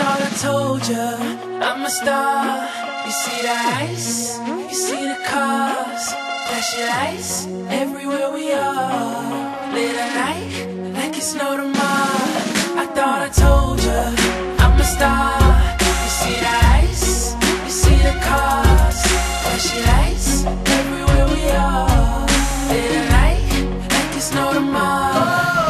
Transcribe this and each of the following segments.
thought I told ya I'm a star. You see the ice, you see the cars, flashing lights everywhere we are. Late at night, like it's no tomorrow. I thought I told ya I'm a star. You see the ice, you see the cars, flashing lights everywhere we are. Late at night, like it's no tomorrow.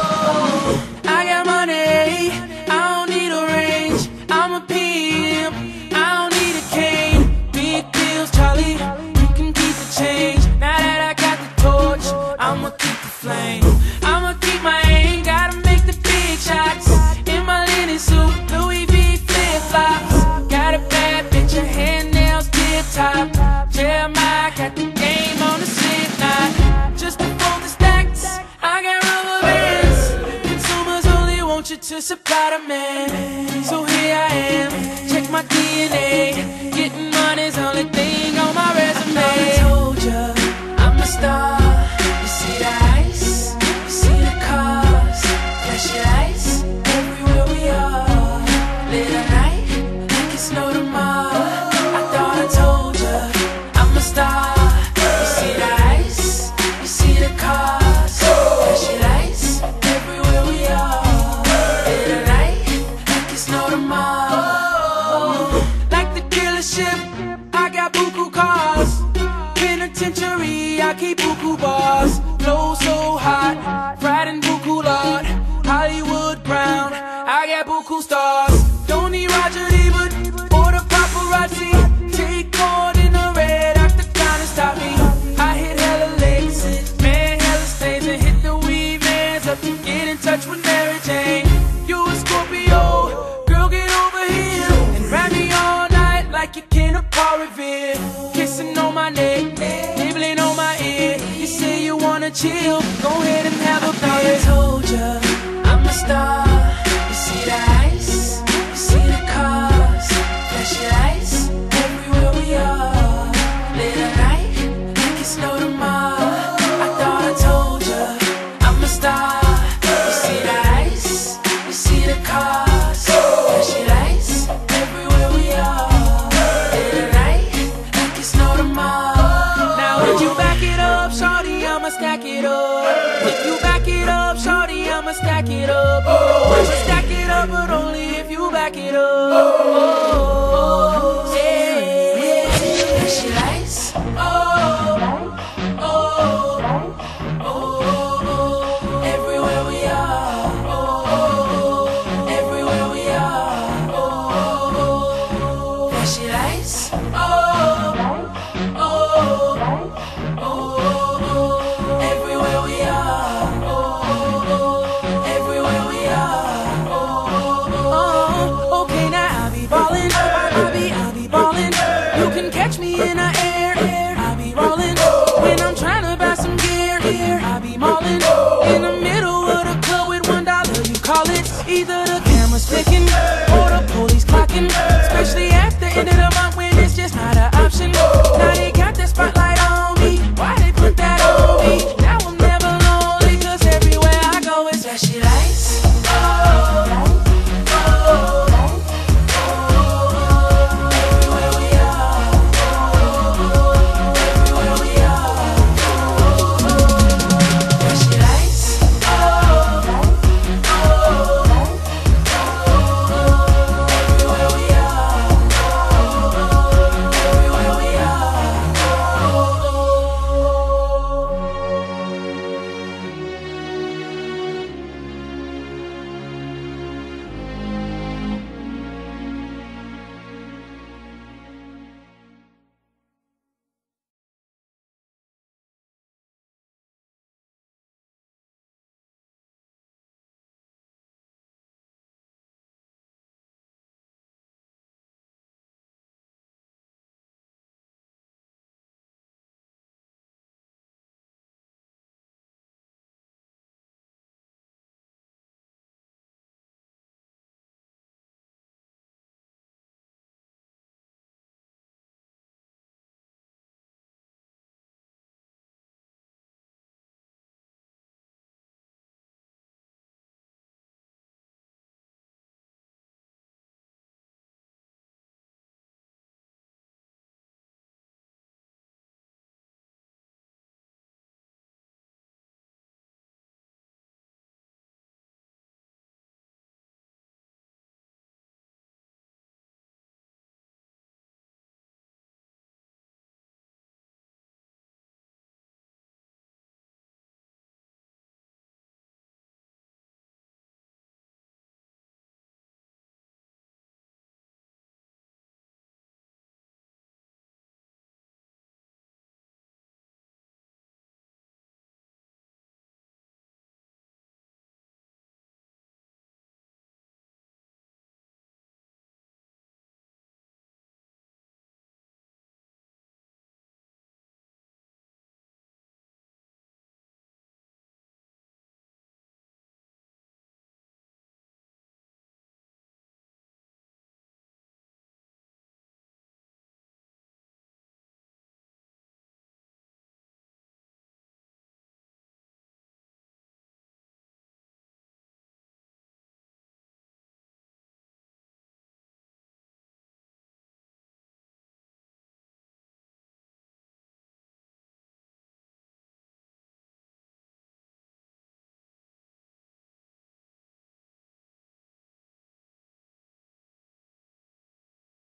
I got money, I don't need a range. I'm a pimp, I don't need a cane. Big deals, Charlie, you can keep the change. Now that I got the torch, I'ma keep the flame. I'ma keep my aim, gotta make the big shots. In my linen suit, Louis V flip-flops. Got a bad bitch, her hand nails tip top. Jeremiah got the game on the slip knot. Just to fold the stacks, I got rubber bands. Consumers only want you to supply the man. So here I am, check my DNA. Getting money's only thing on my resume. I told ya, I'm a star. You see the ice, you see the cars, flashing lights everywhere we are. Late at night, like it's no tomorrow. I thought I told ya, I'm a star. You see the ice, you see the cars, flashing lights everywhere we are. Late at night, like it's no tomorrow. Like the dealership, I got buku cars. Penitentiary, I keep buku bars. Flow so hot, fried in buku lard. Hollywood brown, I got buku stars. Don't need Roger Ebert or the paparazzi. Take more than a red octagon to stop me. I hit hella licks, man, hella stains, and hit the weed vans up to get in touch with Mary Jane. You a Scorpio, girl, get over here and ride me all night like you can a Paul Revere. Kissing on my neck, nibbling on my ear. You say you wanna chill, go ahead and have a beer. I told ya, I'm a star. You see the ice, you see the cars, flashing lights everywhere we are. Late at night, like it's no tomorrow. I thought I told ya, I'm a star. You see the ice, you see the cars, flashing lights everywhere we are. Late at night, like it's no tomorrow. Now would you back it up, shorty? I'ma stack it up. If you back it up, shorty, I'ma stack it up. Would you stack it up, but only if you back it up. Yeah, yeah. Flashing lights. Everywhere we are. Everywhere we are. Flashing lights. Everywhere we are. Everywhere we are. Okay, now I'll be ballin'. I'll be ballin'. You can catch me in the air. I'll be rollin'. When I'm tryna buy some gear. I'll be maulin'. In the middle of the club with $1, you call it. Either the camera's flicking or the police clocking. Especially after end of the month.